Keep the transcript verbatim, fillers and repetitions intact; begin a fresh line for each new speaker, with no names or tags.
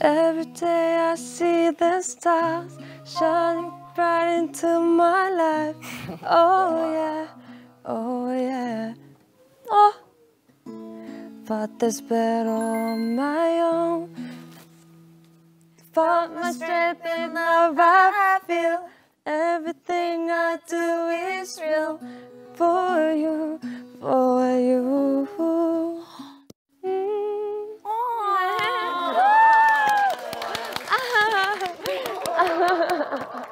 Every day I see the stars shining bright into my life. Oh yeah, oh yeah, oh. Fought this battle on my own. Fought my strength in love I feel. Everything I do is real. For you, for you.